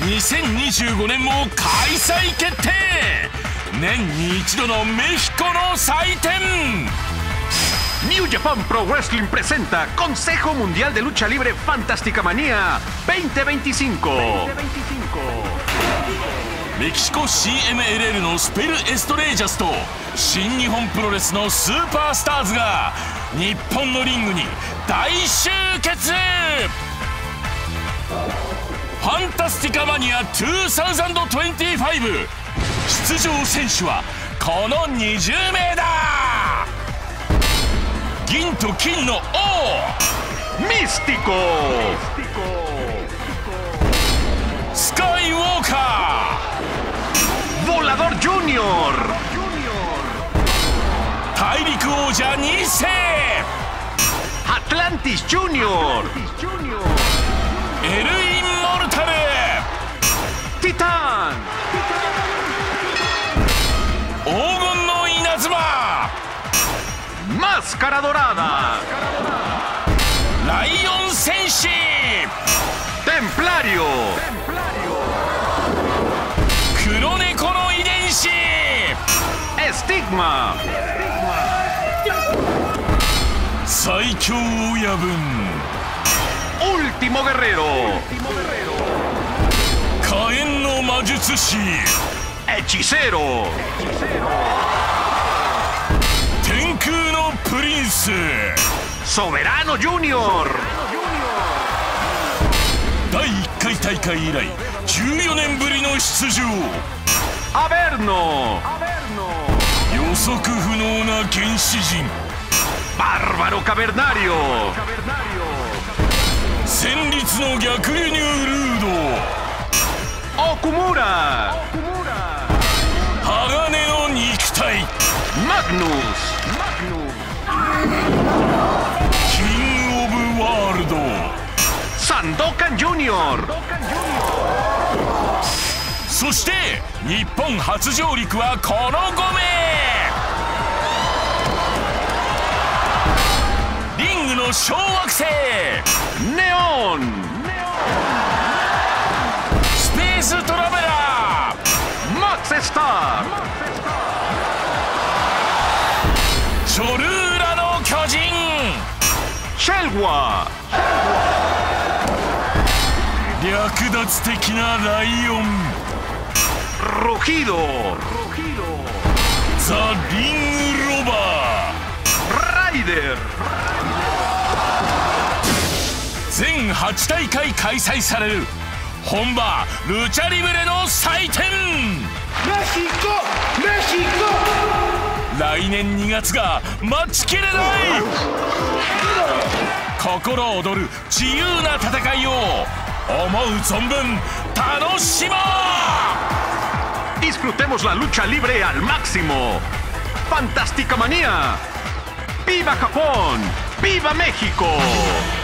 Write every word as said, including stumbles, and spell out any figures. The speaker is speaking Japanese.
にせんにじゅうごねんも開催決定。年に一度のメヒコの祭典。 New Japan Pro Wrestling presenta Consejo Mundial de Lucha Libre Fantástica Manía veinte veinticinco。 メキシコ シーエムエルエル のスペル・エストレージャスと新日本プロレスのスーパースターズが日本のリングに大集結。ファンタスティカマニアにせんにじゅうご。出場選手はこのにじゅうめいだ。銀と金の王ミスティコ、 スカイウォーカー、ボラドルジュニオー、 大陸王者にせい、 アトランティスジュニオー、 エル・インモルタル、 ティタン、 黄金の稲妻、 マスカラドラーダ、 ライオン戦士、 テンプラリオ、 黒猫の遺伝子、 エスティグマ、 最強親分、 ウルティモゲレロ、 火炎の魔術師、 エチセロ、 天空のプリンス、 ソベラーノジュニオー。 だいいっかい大会以来じゅうよねんぶりの出場、 アベルノ、 予測不能な原始人、 バルバロカベルナリオ、 戦慄の逆輸入ルーオクムラ、 ド、鋼の肉体、 マグヌス、 キングオブワールド、 サンドカンジュニオー。 そして日本初上陸はこのごめい。リングの小惑星ネオン、 スペーストラベラー、マックススター、 チョルーラの巨人、 シェルワー、略奪的なライオン、 ロヒド、 ザ・リング・ロバライデル。 ー。全はち大会開催される本場ルチャリブレの祭典。 メヒコ、メヒコ。 来年にがつが待ちきれない。心躍る自由な戦いを思う存分楽しもう。 Disfrutemos la lucha libre al máximo. Fantástica Manía. ¡Viva Japón! ¡Viva México!